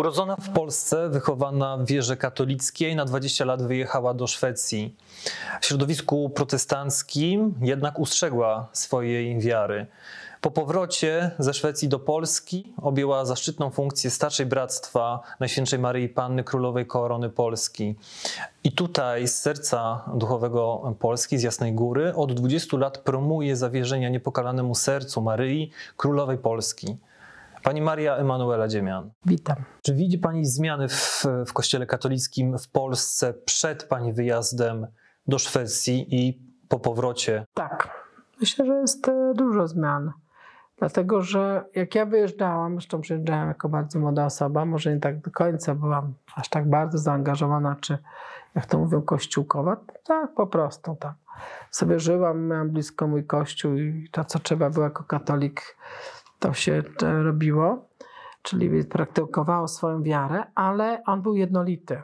Urodzona w Polsce, wychowana w wierze katolickiej, na 20 lat wyjechała do Szwecji. W środowisku protestanckim jednak ustrzegła swojej wiary. Po powrocie ze Szwecji do Polski objęła zaszczytną funkcję starszej bractwa Najświętszej Maryi Panny Królowej Korony Polski. I tutaj z serca duchowego Polski, z Jasnej Góry, od 20 lat promuje zawierzenia niepokalanemu sercu Maryi Królowej Polski. Pani Maria Emanuela Dziemian. Witam. Czy widzi Pani zmiany w Kościele katolickim w Polsce przed Pani wyjazdem do Szwecji i po powrocie? Tak, myślę, że jest dużo zmian. Dlatego, że jak ja wyjeżdżałam, zresztą przyjeżdżałam jako bardzo młoda osoba, może nie tak do końca byłam aż tak bardzo zaangażowana, czy jak to mówią, kościółkowa. Tak, po prostu tam sobie żyłam, miałam blisko mój kościół i to, co trzeba było jako katolik, to się robiło, czyli praktykowało swoją wiarę, ale on był jednolity.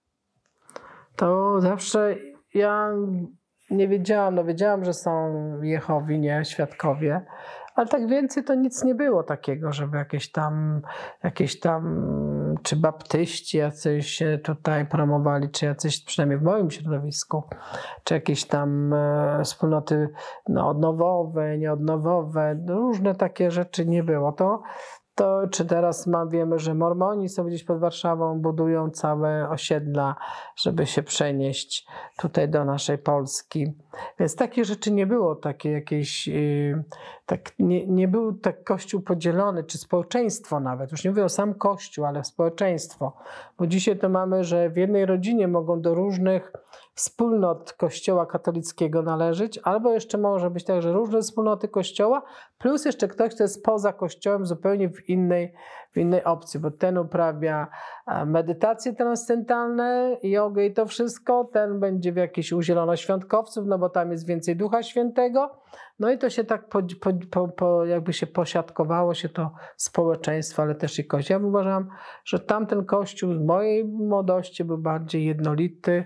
To zawsze ja nie wiedziałam, no wiedziałam, że są Jehowi, nie, świadkowie, ale tak więcej to nic nie było takiego, żeby jakieś tam czy baptyści jacyś tutaj promowali, czy jacyś, przynajmniej w moim środowisku, czy jakieś tam wspólnoty odnowowe, nieodnowowe, różne takie rzeczy nie było. To czy teraz wiemy, że Mormoni sobie gdzieś pod Warszawą budują całe osiedla, żeby się przenieść tutaj do naszej Polski. Więc takich rzeczy nie było, takie jakieś, nie był tak Kościół podzielony, czy społeczeństwo nawet. Już nie mówię o sam Kościół, ale społeczeństwo. Bo dzisiaj to mamy, że w jednej rodzinie mogą do różnych wspólnot Kościoła katolickiego należeć, albo jeszcze może być tak, że różne wspólnoty Kościoła, plus jeszcze ktoś, kto jest poza Kościołem, zupełnie w innej opcji, bo ten uprawia medytacje transcendentalne, jogę i to wszystko, ten będzie w jakichś u zielonoświątkowców, no bo tam jest więcej Ducha Świętego, no i to się tak jakby się posiadkowało się to społeczeństwo, ale też i Kościół. Ja uważam, że tamten Kościół z mojej młodości był bardziej jednolity,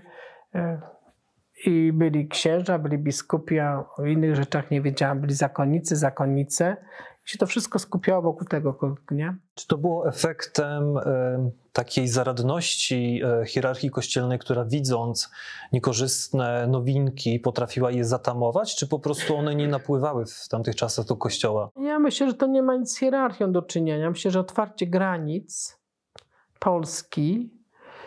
i byli księża, byli biskupi, a o innych rzeczach nie wiedziałam, byli zakonnicy, zakonnice. I się to wszystko skupiało wokół tego, nie? Czy to było efektem takiej zaradności hierarchii kościelnej, która widząc niekorzystne nowinki potrafiła je zatamować, czy po prostu one nie napływały w tamtych czasach do Kościoła? Ja myślę, że to nie ma nic z hierarchią do czynienia. Myślę, że otwarcie granic Polski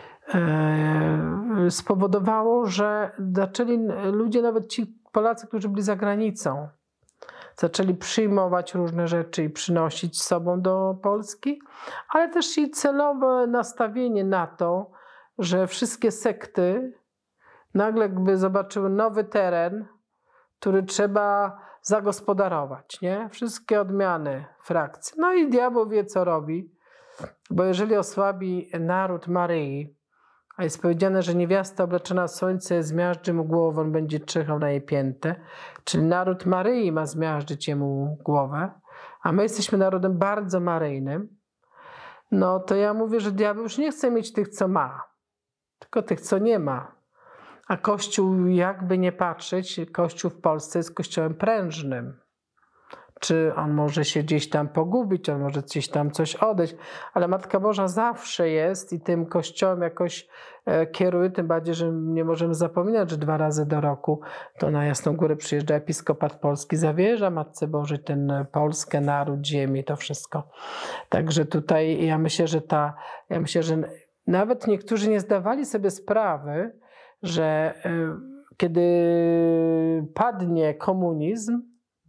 spowodowało, że zaczęli ludzie, nawet ci Polacy, którzy byli za granicą, zaczęli przyjmować różne rzeczy i przynosić z sobą do Polski, ale też i celowe nastawienie na to, że wszystkie sekty nagle jakby zobaczyły nowy teren, który trzeba zagospodarować, nie? Wszystkie odmiany frakcji. No i diabeł wie, co robi, bo jeżeli osłabi naród Maryi, a jest powiedziane, że niewiasta obleczona w słońce zmiażdży mu głowę, on będzie czyhał na jej piętę. Czyli naród Maryi ma zmiażdżyć jemu głowę, a my jesteśmy narodem bardzo maryjnym. No to ja mówię, że diabeł już nie chce mieć tych, co ma, tylko tych, co nie ma. A Kościół, jakby nie patrzeć, Kościół w Polsce jest kościołem prężnym. Czy on może się gdzieś tam pogubić, on może gdzieś tam coś odejść, ale Matka Boża zawsze jest i tym Kościołem jakoś kieruje, tym bardziej, że nie możemy zapominać, że 2 razy do roku to na Jasną Górę przyjeżdża Episkopat Polski, zawierza Matce Bożej ten Polskę, naród, ziemię, to wszystko. Także tutaj ja myślę, że nawet niektórzy nie zdawali sobie sprawy, że kiedy padnie komunizm,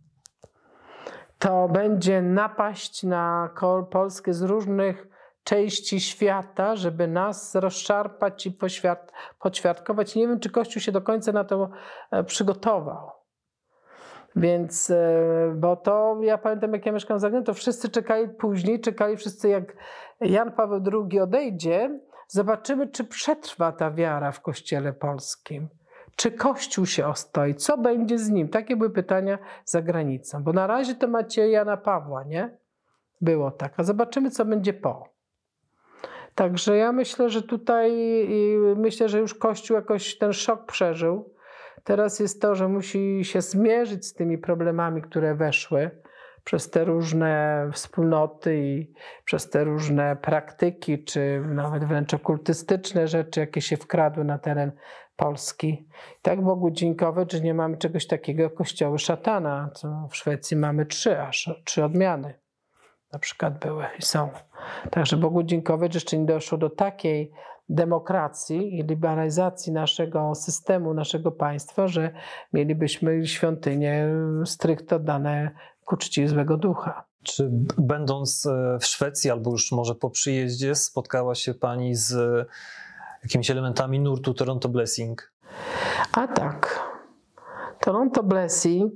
to będzie napaść na Polskę z różnych części świata, żeby nas rozszarpać i poćwiartkować. Nie wiem, czy Kościół się do końca na to przygotował. Więc, bo to, ja pamiętam, jak ja mieszkam za granicą, to wszyscy czekali wszyscy, jak Jan Paweł II odejdzie, zobaczymy, czy przetrwa ta wiara w Kościele polskim. Czy Kościół się ostoi? Co będzie z nim? Takie były pytania za granicą. Bo na razie to macie Jana Pawła, nie? Było tak. A zobaczymy, co będzie po. Także ja myślę, że tutaj, że już Kościół jakoś ten szok przeżył. Teraz jest to, że musi się zmierzyć z tymi problemami, które weszły przez te różne wspólnoty i przez te różne praktyki, czy nawet wręcz okultystyczne rzeczy, jakie się wkradły na teren Polski. Tak Bogu dziękować, że nie mamy czegoś takiego jak kościoły szatana. Co w Szwecji mamy aż trzy odmiany. Na przykład były i są. Także Bogu dziękować, że jeszcze nie doszło do takiej demokracji i liberalizacji naszego systemu, naszego państwa, że mielibyśmy świątynie stricte oddane ku czci złego ducha. Czy będąc w Szwecji, albo już może po przyjeździe, spotkała się pani z jakimiś elementami nurtu Toronto Blessing? A tak. Toronto Blessing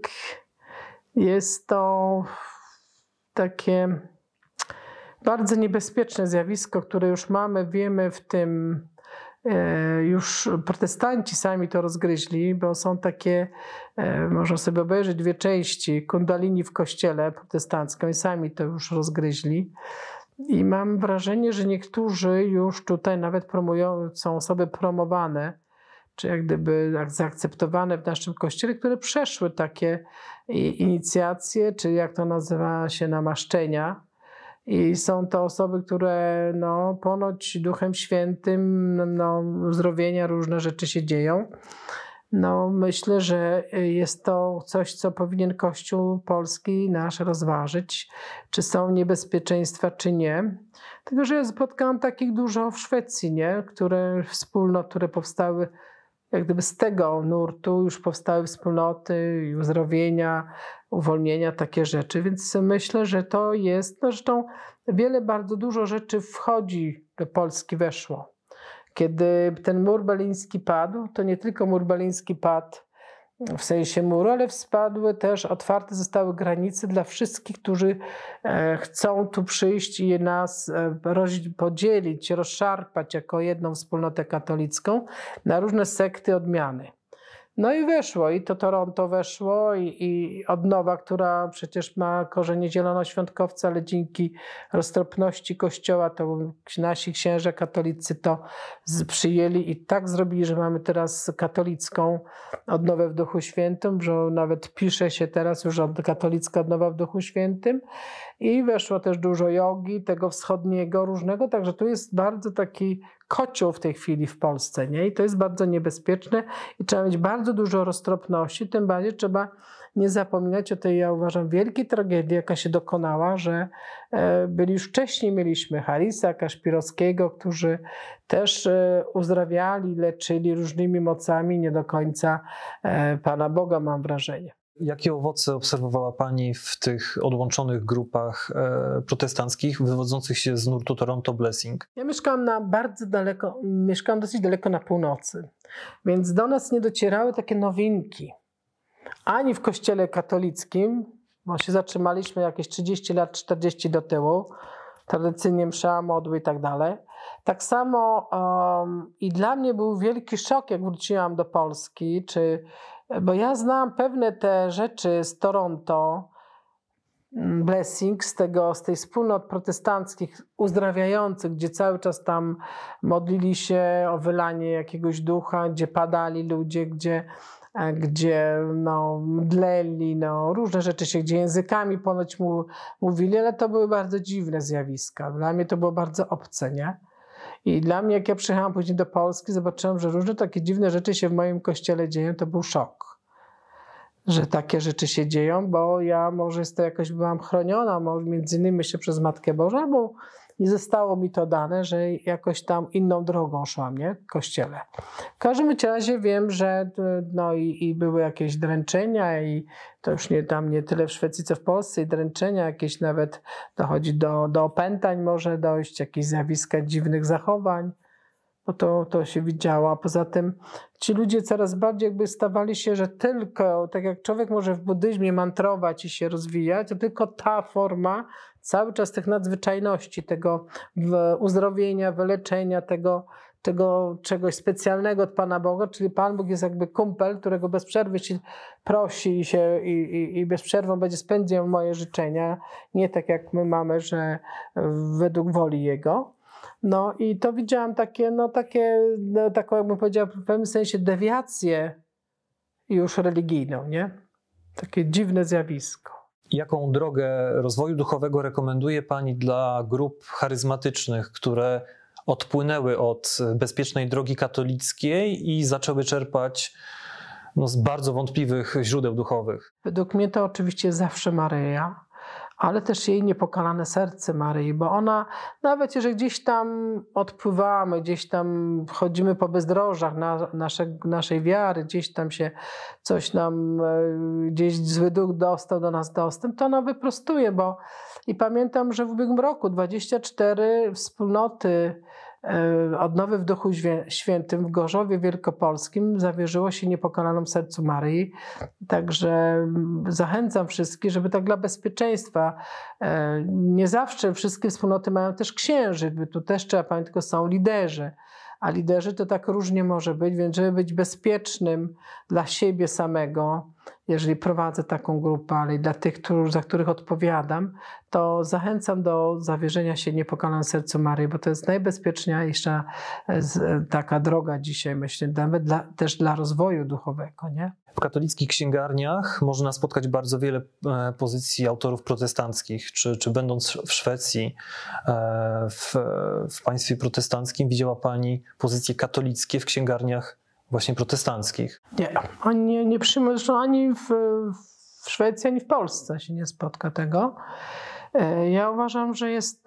jest to takie bardzo niebezpieczne zjawisko, które już mamy, wiemy w tym, już protestanci sami to rozgryźli, bo są takie, można sobie obejrzeć dwie części, kundalini w kościele protestanckim i sami to już rozgryźli. I mam wrażenie, że niektórzy już tutaj nawet promują, są osoby promowane, czy jak gdyby zaakceptowane w naszym kościele, które przeszły takie inicjacje, czy jak to nazywa się, namaszczenia. I są to osoby, które no, ponoć Duchem Świętym, no, uzdrowienia, różne rzeczy się dzieją. No, myślę, że jest to coś, co powinien Kościół polski nasz rozważyć, czy są niebezpieczeństwa, czy nie. Tylko że ja spotkałam takich dużo w Szwecji, nie? Wspólnot, które powstały jak gdyby z tego nurtu, już powstały wspólnoty, uzdrowienia, uwolnienia, takie rzeczy. Więc myślę, że to jest, no zresztą bardzo dużo rzeczy wchodzi do Polski, weszło. Kiedy ten mur berliński padł, to nie tylko mur berliński padł w sensie muru, ale spadły też, otwarte zostały granice dla wszystkich, którzy chcą tu przyjść i nas podzielić, rozszarpać jako jedną wspólnotę katolicką na różne sekty, odmiany. No i weszło, i to Toronto weszło, i odnowa, która przecież ma korzenie zielonoświątkowca, ale dzięki roztropności Kościoła to nasi księża katolicy to przyjęli i tak zrobili, że mamy teraz katolicką odnowę w Duchu Świętym, że nawet pisze się teraz już katolicka odnowa w Duchu Świętym i weszło też dużo jogi, tego wschodniego różnego, także tu jest bardzo taki kocioł w tej chwili w Polsce, nie? I to jest bardzo niebezpieczne i trzeba mieć bardzo dużo roztropności, tym bardziej trzeba nie zapominać o tej, ja uważam, wielkiej tragedii, jaka się dokonała, że już wcześniej mieliśmy Harisa, Kaszpirowskiego, którzy też uzdrawiali, leczyli różnymi mocami, nie do końca Pana Boga, mam wrażenie. Jakie owoce obserwowała pani w tych odłączonych grupach protestanckich wywodzących się z nurtu Toronto Blessing? Ja mieszkałam dosyć daleko na północy, więc do nas nie docierały takie nowinki. Ani w kościele katolickim, bo się zatrzymaliśmy jakieś 30 lat, 40 do tyłu, tradycyjnie msza, modły i tak dalej. Tak samo i dla mnie był wielki szok, jak wróciłam do Polski, bo ja znam pewne te rzeczy z Toronto Blessing, z tej wspólnot protestanckich uzdrawiających, gdzie cały czas tam modlili się o wylanie jakiegoś ducha, gdzie padali ludzie, gdzie no, mdleli, no, różne rzeczy się, gdzie językami ponoć mówili, ale to były bardzo dziwne zjawiska. Dla mnie to było bardzo obce, nie? I dla mnie, jak ja przyjechałam później do Polski, zobaczyłam, że różne takie dziwne rzeczy się w moim kościele dzieją, to był szok, że takie rzeczy się dzieją, bo ja może jakoś byłam chroniona, może między innymi myślę przez Matkę Bożą, bo nie zostało mi to dane, że jakoś tam inną drogą szłam, nie? W kościele. W każdym razie wiem, że no i były jakieś dręczenia i to już nie tyle w Szwecji, co w Polsce, i dręczenia jakieś nawet dochodzi do opętań, może dojść, jakieś zjawiska dziwnych zachowań, bo to się widziało. A poza tym ci ludzie coraz bardziej jakby stawali się, że tylko, tak jak człowiek może w buddyzmie mantrować i się rozwijać, to tylko ta forma cały czas tych nadzwyczajności, tego uzdrowienia, wyleczenia, tego czegoś specjalnego od Pana Boga, czyli Pan Bóg jest jakby kumpel, którego bez przerwy się prosi i bez przerwy będzie spędzał moje życzenia, nie tak jak my mamy, że według woli Jego. No i to widziałam taką jakbym powiedziała w pewnym sensie dewiację już religijną, nie? Takie dziwne zjawisko. Jaką drogę rozwoju duchowego rekomenduje Pani dla grup charyzmatycznych, które odpłynęły od bezpiecznej drogi katolickiej i zaczęły czerpać z bardzo wątpliwych źródeł duchowych? Według mnie to oczywiście zawsze Maryja, ale też jej niepokalane serce Maryi, bo ona, nawet jeżeli gdzieś tam odpływamy, gdzieś tam chodzimy po bezdrożach naszej wiary, gdzieś tam się coś nam, gdzieś zły duch dostał do nas dostęp, to ona wyprostuje, bo i pamiętam, że w ubiegłym roku 24 wspólnoty Odnowy w Duchu Świętym w Gorzowie Wielkopolskim zawierzyło się niepokalaną sercu Maryi. Także zachęcam wszystkich, żeby tak dla bezpieczeństwa. Nie zawsze wszystkie wspólnoty mają też księży, tu też trzeba pamiętać, tylko są liderzy. A liderzy to tak różnie może być, więc żeby być bezpiecznym dla siebie samego, jeżeli prowadzę taką grupę, ale i dla tych, za których odpowiadam, to zachęcam do zawierzenia się niepokalanym sercu Maryi, bo to jest najbezpieczniejsza taka droga dzisiaj, myślę, nawet też dla rozwoju duchowego, nie? W katolickich księgarniach można spotkać bardzo wiele pozycji autorów protestanckich. Czy będąc w Szwecji, w państwie protestanckim, widziała Pani pozycje katolickie w księgarniach właśnie protestanckich? Nie, oni nie przyjmują, zresztą ani w Szwecji, ani w Polsce się nie spotka tego. Ja uważam, że jest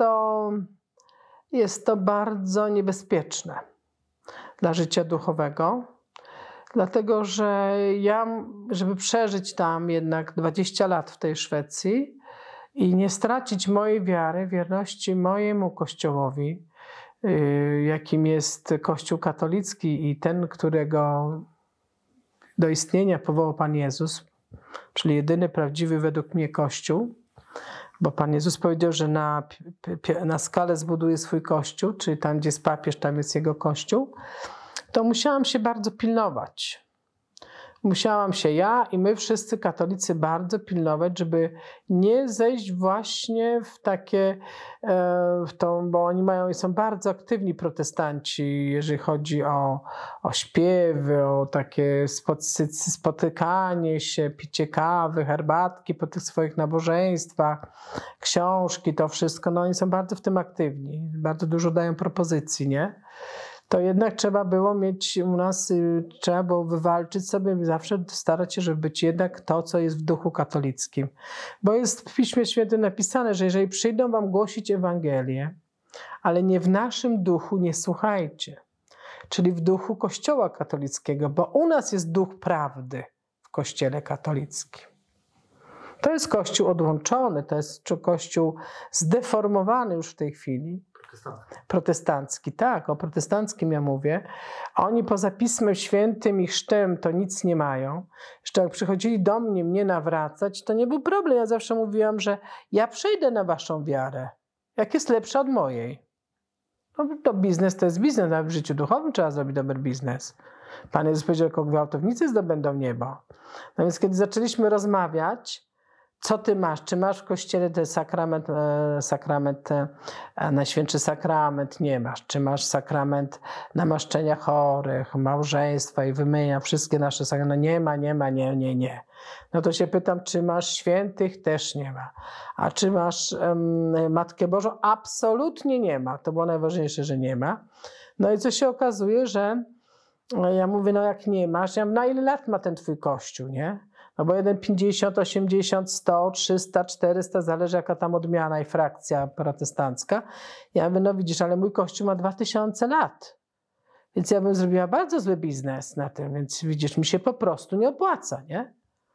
to bardzo niebezpieczne dla życia duchowego. Dlatego, że żeby przeżyć tam jednak 20 lat w tej Szwecji i nie stracić mojej wiary, wierności mojemu Kościołowi, jakim jest Kościół katolicki i ten, którego do istnienia powołał Pan Jezus, czyli jedyny prawdziwy według mnie Kościół, bo Pan Jezus powiedział, że na skalę zbuduje swój Kościół, czyli tam, gdzie jest papież, tam jest jego Kościół, to musiałam się bardzo pilnować. Musiałam się ja i my wszyscy katolicy bardzo pilnować, żeby nie zejść właśnie w takie, bo oni są bardzo aktywni protestanci, jeżeli chodzi o śpiewy, o takie spotykanie się, picie kawy, herbatki po tych swoich nabożeństwach, książki, to wszystko. No oni są bardzo w tym aktywni, bardzo dużo dają propozycji, nie? To jednak trzeba było mieć u nas, trzeba było wywalczyć sobie, zawsze starać się, żeby być jednak to, co jest w duchu katolickim. Bo jest w Piśmie Świętym napisane, że jeżeli przyjdą wam głosić Ewangelię, ale nie w naszym duchu, nie słuchajcie. Czyli w duchu Kościoła katolickiego, bo u nas jest duch prawdy w Kościele katolickim. To jest Kościół odłączony, to jest Kościół zdeformowany już w tej chwili. Protestancki, tak, o protestanckim ja mówię. Oni poza Pismem Świętym i chrztem to nic nie mają. Jeszcze jak przychodzili do mnie nawracać, to nie był problem. Ja zawsze mówiłam, że ja przejdę na waszą wiarę, jak jest lepsza od mojej. No to biznes to jest biznes, a w życiu duchowym trzeba zrobić dobry biznes. Pan Jezus powiedział, jako gwałtownicy zdobędą niebo. No więc kiedy zaczęliśmy rozmawiać, co ty masz? Czy masz w kościele ten sakrament, Najświętszy Sakrament? Nie masz. Czy masz sakrament namaszczenia chorych, małżeństwa i wymienia wszystkie nasze sakramenty? No nie. No to się pytam, czy masz świętych? Też nie ma. A czy masz Matkę Bożą? Absolutnie nie ma. To było najważniejsze, że nie ma. No i co się okazuje, że ja mówię, no jak nie masz, ja mówię, na ile lat ma ten twój kościół, nie? No bo 50, 80, 100, 300, 400, zależy jaka tam odmiana i frakcja protestancka. Ja mówię, no widzisz, ale mój kościół ma 2000 lat. Więc ja bym zrobiła bardzo zły biznes na tym, więc widzisz, mi się po prostu nie opłaca, nie?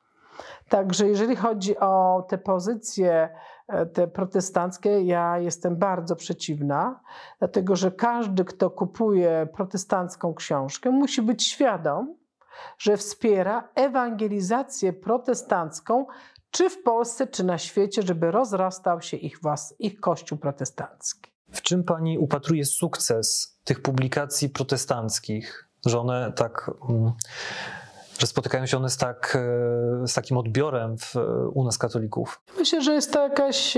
Także jeżeli chodzi o te pozycje, te protestanckie, ja jestem bardzo przeciwna, dlatego że każdy, kto kupuje protestancką książkę, musi być świadom, że wspiera ewangelizację protestancką, czy w Polsce, czy na świecie, żeby rozrastał się ich kościół protestancki. W czym Pani upatruje sukces tych publikacji protestanckich, że one tak, że spotykają się one z takim odbiorem u nas katolików? Myślę, że jest to jakaś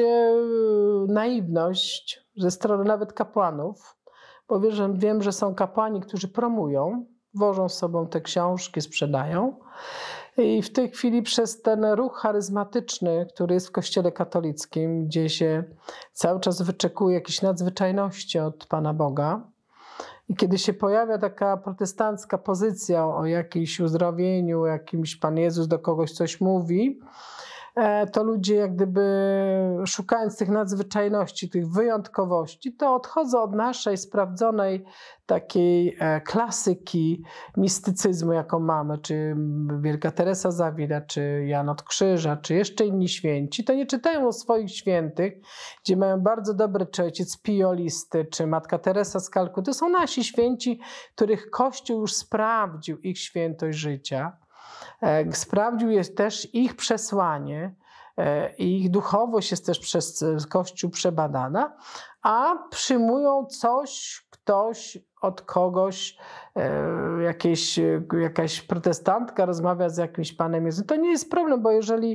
naiwność ze strony nawet kapłanów, bo wiem, że są kapłani, którzy promują, wożą z sobą te książki, sprzedają. I w tej chwili przez ten ruch charyzmatyczny, który jest w Kościele katolickim, gdzie się cały czas wyczekuje jakiejś nadzwyczajności od Pana Boga, i kiedy się pojawia taka protestancka pozycja o jakimś uzdrowieniu, o jakimś Pan Jezus do kogoś coś mówi, to ludzie jak gdyby szukając tych nadzwyczajności, tych wyjątkowości, to odchodzą od naszej sprawdzonej takiej klasyki mistycyzmu, jaką mamy, czy Wielka Teresa z Avila, czy Jan od Krzyża, czy jeszcze inni święci, to nie czytają o swoich świętych, gdzie mają bardzo dobre, czy ojciec Pio Listy, czy Matka Teresa z Kalkuty. To są nasi święci, których Kościół już sprawdził ich świętość życia. Sprawdził jest też ich przesłanie, ich duchowość jest też przez Kościół przebadana, a przyjmują coś, ktoś od kogoś, jakaś protestantka rozmawia z jakimś Panem Jezusem. To nie jest problem, bo jeżeli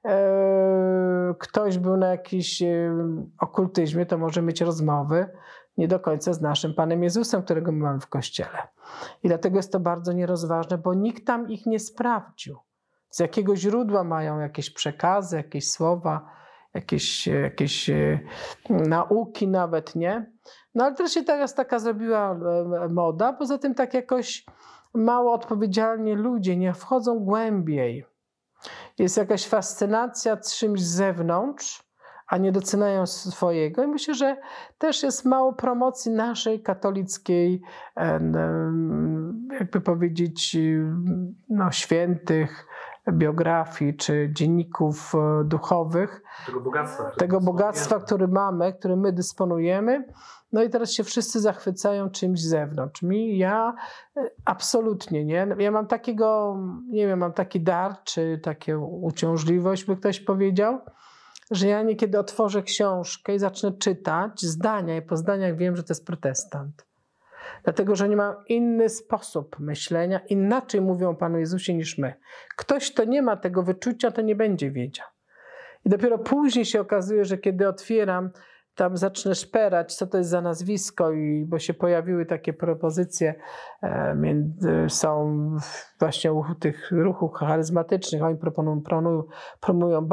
ktoś był na jakimś okultyzmie, to może mieć rozmowy nie do końca z naszym Panem Jezusem, którego my mamy w Kościele. I dlatego jest to bardzo nierozważne, bo nikt tam ich nie sprawdził. Z jakiego źródła mają jakieś przekazy, jakieś słowa, jakieś nauki nawet, nie? No ale też się teraz taka zrobiła moda, poza tym tak jakoś mało odpowiedzialnie ludzie nie wchodzą głębiej. Jest jakaś fascynacja czymś z zewnątrz, a nie doceniają swojego. I myślę, że też jest mało promocji naszej katolickiej, jakby powiedzieć, no, świętych, biografii czy dzienników duchowych. Tego bogactwa, który mamy, którym my dysponujemy. No i teraz się wszyscy zachwycają czymś z zewnątrz. Ja absolutnie nie. Ja mam takiego, nie wiem, mam taki dar, czy taką uciążliwość, by ktoś powiedział, że ja niekiedy otworzę książkę i zacznę czytać zdania i po zdaniach wiem, że to jest protestant. Dlatego, że nie ma inny sposób myślenia, inaczej mówią o Panu Jezusie niż my. Ktoś, kto nie ma tego wyczucia, to nie będzie wiedział. I dopiero później się okazuje, że kiedy otwieram, tam zacznę szperać, co to jest za nazwisko, bo się pojawiły takie propozycje, są właśnie u tych ruchów charyzmatycznych, oni promują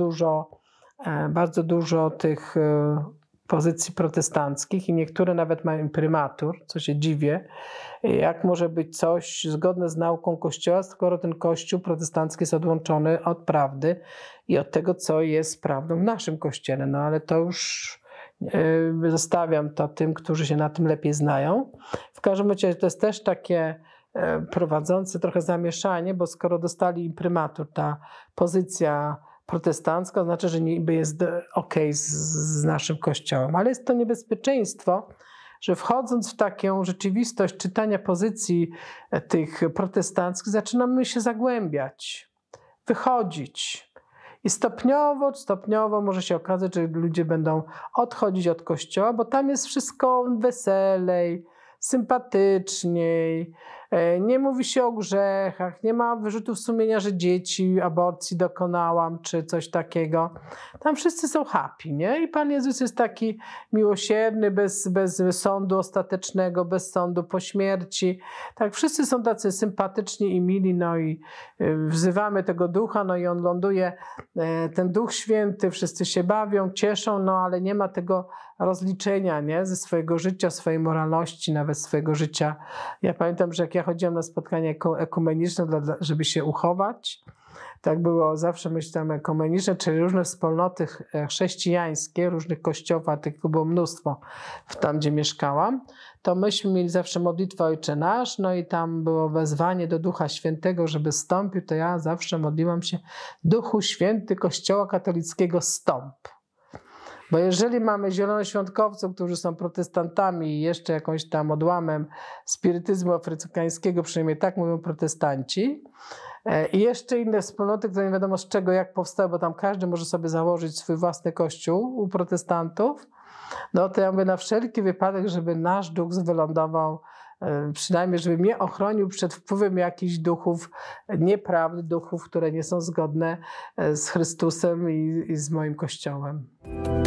bardzo dużo tych pozycji protestanckich i niektóre nawet mają prymatur, co się dziwię. Jak może być coś zgodne z nauką Kościoła, skoro ten Kościół protestancki jest odłączony od prawdy i od tego, co jest prawdą w naszym Kościele. No ale to już zostawiam to tym, którzy się na tym lepiej znają. W każdym razie to jest też takie prowadzące trochę zamieszanie, bo skoro dostali imprymatur, ta pozycja protestancka, to znaczy, że niby jest okej z naszym Kościołem, ale jest to niebezpieczeństwo, że wchodząc w taką rzeczywistość czytania pozycji tych protestanckich, zaczynamy się zagłębiać, wychodzić. I stopniowo może się okazać, że ludzie będą odchodzić od Kościoła, bo tam jest wszystko weselej, sympatyczniej, nie mówi się o grzechach, nie ma wyrzutów sumienia, że dzieci aborcji dokonałam, czy coś takiego. Tam wszyscy są happy, nie? I Pan Jezus jest taki miłosierny, bez sądu ostatecznego, bez sądu po śmierci. Tak, wszyscy są tacy sympatyczni i mili, no i wzywamy tego Ducha, no i on ląduje, ten Duch Święty, wszyscy się bawią, cieszą, no ale nie ma tego rozliczenia, nie? Ze swojego życia, swojej moralności, nawet swojego życia. Ja pamiętam, że jak ja chodziłam na spotkania ekumeniczne, żeby się uchować, tak było zawsze, myślałem, ekumeniczne, czyli różne wspólnoty chrześcijańskie, różnych kościołów, a tych było mnóstwo tam, gdzie mieszkałam, to myśmy mieli zawsze modlitwę Ojcze Nasz, no i tam było wezwanie do Ducha Świętego, żeby stąpił, to ja zawsze modliłam się: Duchu Święty Kościoła katolickiego, stąp. Bo jeżeli mamy zielonoświątkowców, którzy są protestantami i jeszcze jakąś tam odłamem spirytyzmu afrykańskiego, przynajmniej tak mówią protestanci, i jeszcze inne wspólnoty, które nie wiadomo z czego, jak powstały, bo tam każdy może sobie założyć swój własny kościół u protestantów, no to ja mówię, na wszelki wypadek, żeby nasz duch wylądował, przynajmniej żeby mnie ochronił przed wpływem jakichś duchów nieprawdy, duchów, które nie są zgodne z Chrystusem i z moim Kościołem.